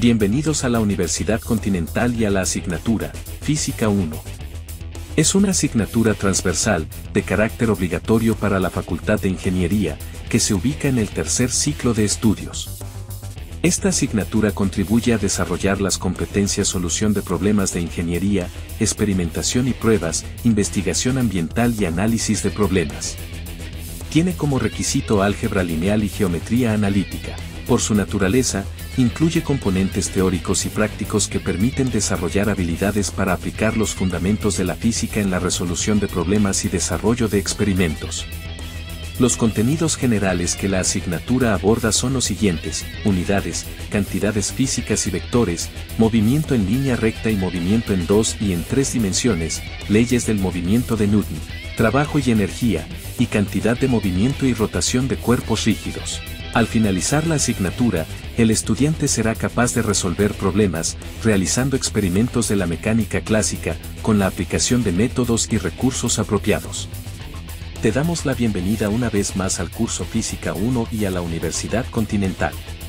Bienvenidos a la Universidad Continental y a la asignatura Física 1. Es una asignatura transversal, de carácter obligatorio para la Facultad de Ingeniería, que se ubica en el tercer ciclo de estudios. Esta asignatura contribuye a desarrollar las competencias solución de problemas de ingeniería, experimentación y pruebas, investigación ambiental y análisis de problemas. Tiene como requisito álgebra lineal y geometría analítica. Por su naturaleza, incluye componentes teóricos y prácticos que permiten desarrollar habilidades para aplicar los fundamentos de la física en la resolución de problemas y desarrollo de experimentos. Los contenidos generales que la asignatura aborda son los siguientes: unidades, cantidades físicas y vectores, movimiento en línea recta y movimiento en 2 y en 3 dimensiones, leyes del movimiento de Newton, trabajo y energía, y cantidad de movimiento y rotación de cuerpos rígidos. Al finalizar la asignatura, el estudiante será capaz de resolver problemas, realizando experimentos de la mecánica clásica, con la aplicación de métodos y recursos apropiados. Te damos la bienvenida una vez más al curso Física 1 y a la Universidad Continental.